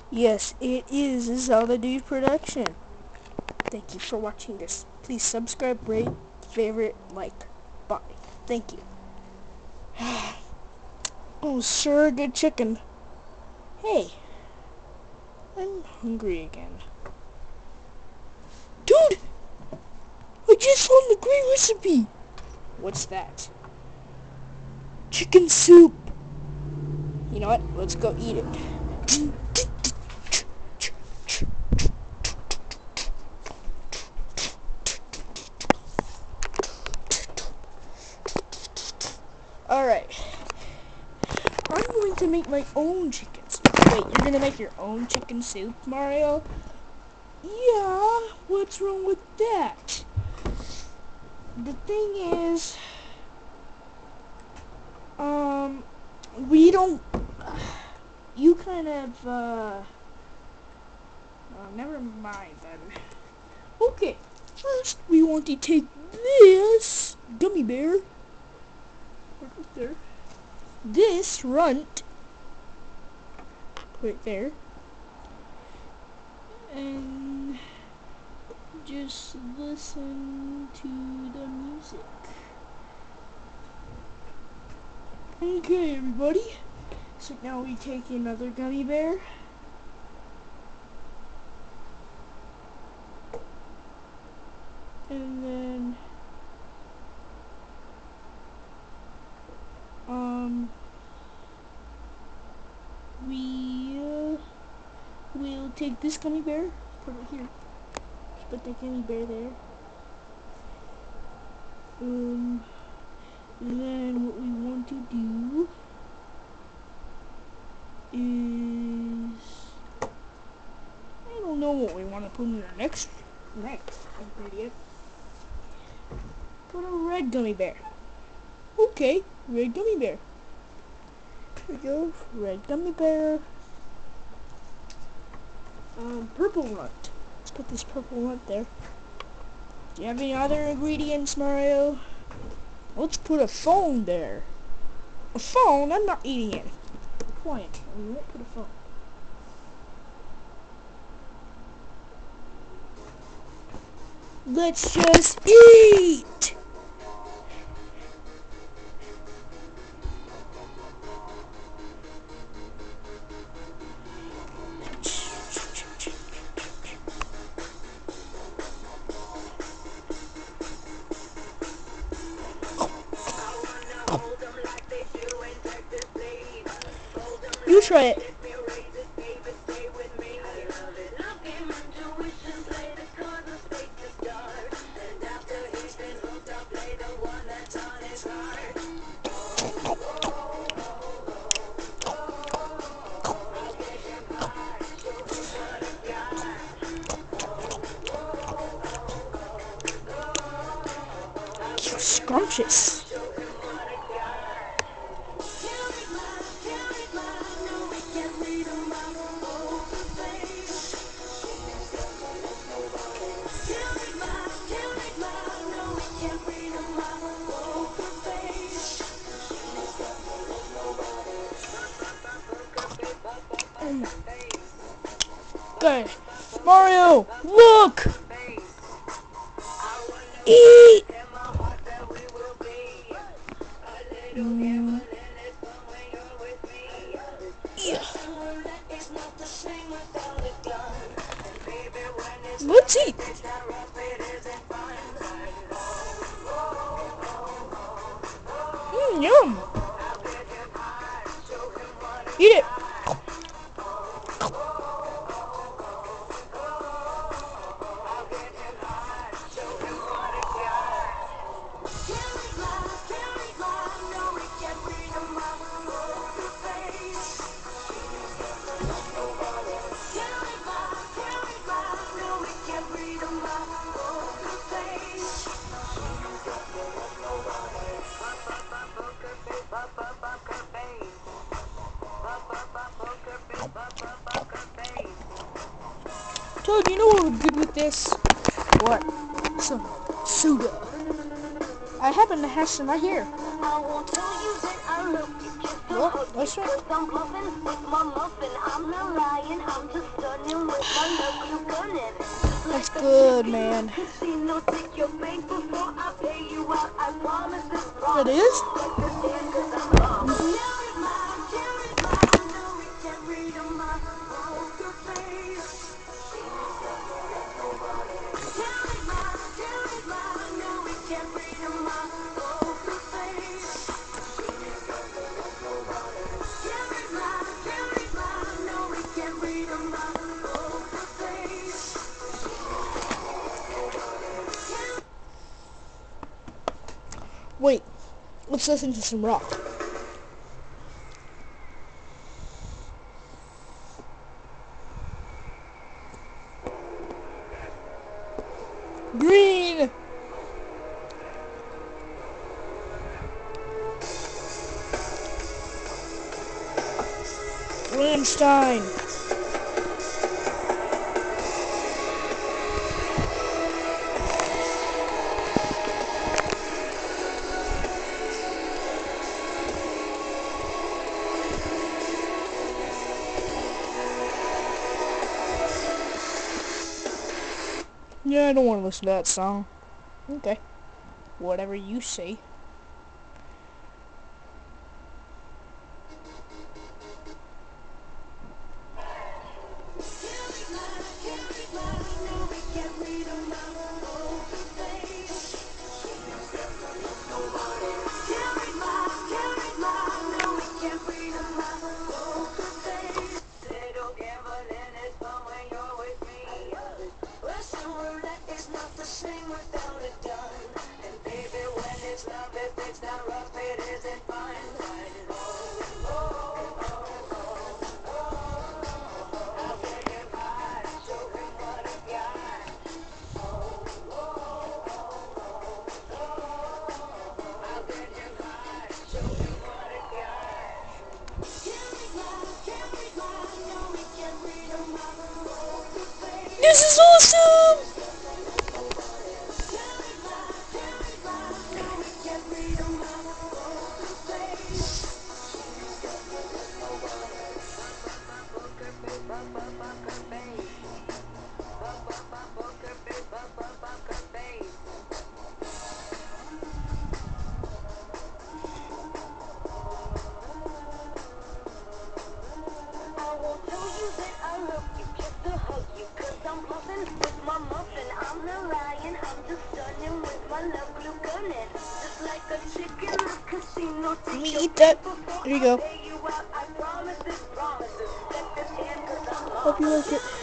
Yes, it is a Zelda Dude production. Thank you for watching this. Please subscribe, rate, favorite, like. Bye. Thank you. Oh, sure, good chicken. Hey, I'm hungry again. Dude! I just found the great recipe! What's that? Chicken soup! You know what? Let's go eat it. Alright. I'm going to make my own chicken soup. Wait, you're gonna make your own chicken soup, Mario? Yeah, what's wrong with that? The thing is, we don't, you kind of, never mind then. Okay, first we want to take this gummy bear, right there, this runt, right there, and just listen to the music. Okay, everybody. So now we take another gummy bear. And then, we'll take this gummy bear, put it here. Just put the gummy bear there. Then what we want to do is, I don't know what we want to put in our next ingredient. Put a red gummy bear. Okay, red gummy bear. Here we go, red gummy bear. Purple runt. Let's put this purple runt there. Do you have any other ingredients, Mario? Let's put a phone there. A phone? I'm not eating it. Quiet. We won't put a phone. Let's just eat! You try it. Scrumptious. Good. Mario, look! Eat! Yeah. Let's eat. Yum. Eat it. Toad, you know what we're good with this? What? Some soda. I happen to have some right here. Well, that's right. That's good, man. It is? Wait, let's listen to some rock. Green! Rammstein! Yeah, I don't want to listen to that song. Okay. Whatever you say. This is awesome! Let me eat that. Here you go. Hope you like it.